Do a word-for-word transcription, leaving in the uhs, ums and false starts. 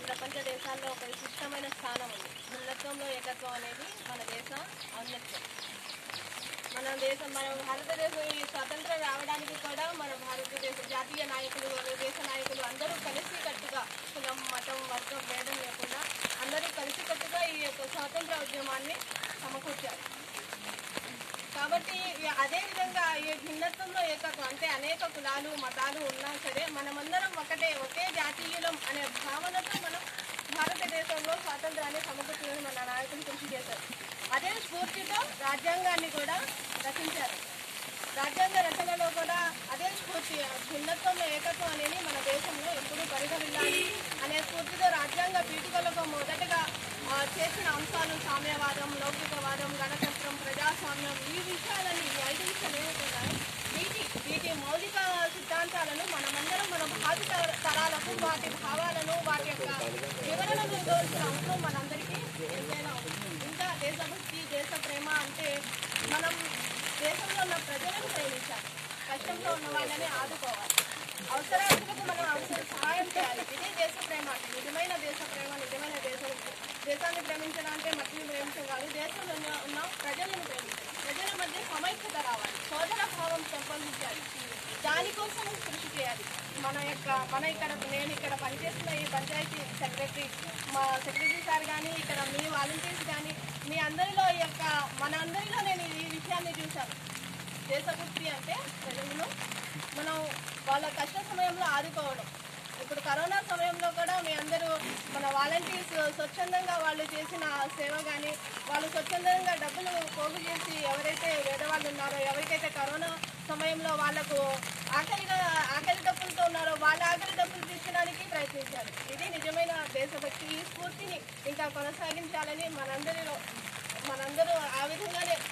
ప్రపంచ దేశాల్లో ఒక విశిష్టమైన స్థానం ఉంది. భిన్నత్వంలో ఏకత్వం అనేది మన దేశ ఔన్నత్యం. మన దేశం మన భారతదేశం ఈ స్వాతంత్రం రావడానికి కూడా మన భారతదేశ జాతీయ నాయకులు దేశ నాయకులు అందరూ కలిసికట్టుగా కులం మతం వర్గం భేదం లేకుండా అందరూ కలిసికట్టుగా ఈ యొక్క స్వాతంత్ర ఉద్యమాన్ని సమకూర్చారు. కాబట్టి అదేవిధంగా ఈ భిన్నత్వంలో ఏకత్వం అంటే అనేక కులాలు మతాలు ఉన్నా సరే మనమందరం ఒకటే ఒకే జాతీయులం అనే భావనతో మనం భారతదేశంలో స్వాతంత్రాన్ని సమకూర్చాలని మన నాయకులు కృషి చేశారు. అదే స్ఫూర్తితో రాజ్యాంగాన్ని కూడా రచించారు. రాజ్యాంగ రచనలో కూడా అదే స్ఫూర్తి భిన్నత్వంలో ఏకత్వం అనేది మన దేశంలో ఎప్పుడూ పరిగణిల్లాలి అనే స్ఫూర్తితో రాజ్యాంగ పీఠికలకు మొదటగా చేసిన అంశాలు సామ్యవాదం, లౌకికవాదం, గణతంత్రం, ప్రజాస్వామ్యం ఈ విషయాలని ఈ ఐదు విషయాలు ఏమవుతున్నాయి వీటి వీటి మౌలిక సిద్ధాంతాలను మనమందరం మన భావి తరాలకు వాటి భావాలను వాటి యొక్క వివరణను ఇవ్వాల్సిన అవసరం మనందరికీ ఎంతైనా ఉంది. ఇంకా దేశభక్తి దేశ ప్రేమ అంటే మనం దేశంలో ఉన్న ప్రజలను ప్రేమించాలి, కష్టంలో ఉన్న వాళ్ళని ఆదుకోవాలి, అవసరాలకు మనం అవసరం సహాయం చేయాలి. ఇదే దేశ ప్రేమ అంటే నిజమైన దేశ ప్రేమ. నిజమైన దేశం దేశాన్ని ప్రేమించడం అంటే మట్టిని ప్రేమించడం కాదు, దేశంలో ఉన్న ప్రజలను ప్రేమించాలి, ప్రజల మధ్య సమైక్యత రావాలి, సోదర భావం పెంపొందించాలి, దానికోసం కృషి చేయాలి. మన యొక్క మన ఇక్కడ నేను ఇక్కడ పనిచేస్తున్న ఈ పంచాయతీ సెక్రటరీ మా సెక్రటరీ సార్ కానీ ఇక్కడ మీ వాలంటీర్స్ కానీ మీ అందరిలో ఈ యొక్క మన అందరిలో నేను ఈ విషయాన్ని చూశాను. దేశభక్తి అంటే ప్రజలను మనం వాళ్ళ కష్ట సమయంలో ఆదుకోవడం. ఇప్పుడు కరోనా సమయంలో కూడా మీ అందరూ మన వాలంటీర్స్ స్వచ్ఛందంగా వాళ్ళు చేసిన సేవ కానీ వాళ్ళు స్వచ్ఛందంగా డబ్బులు పోగు చేసి ఎవరైతే పేదవాళ్ళు ఉన్నారో ఎవరికైతే కరోనా సమయంలో వాళ్ళకు ఆకలిగా ఆకలి డబ్బులతో ఉన్నారో వాళ్ళ ఆకలి డబ్బులు తీర్చడానికి ప్రయత్నించారు. ఇది నిజమైన దేశభక్తి. ఈ స్ఫూర్తిని ఇంకా కొనసాగించాలని మనందరిలో మనందరూ ఆ విధంగానే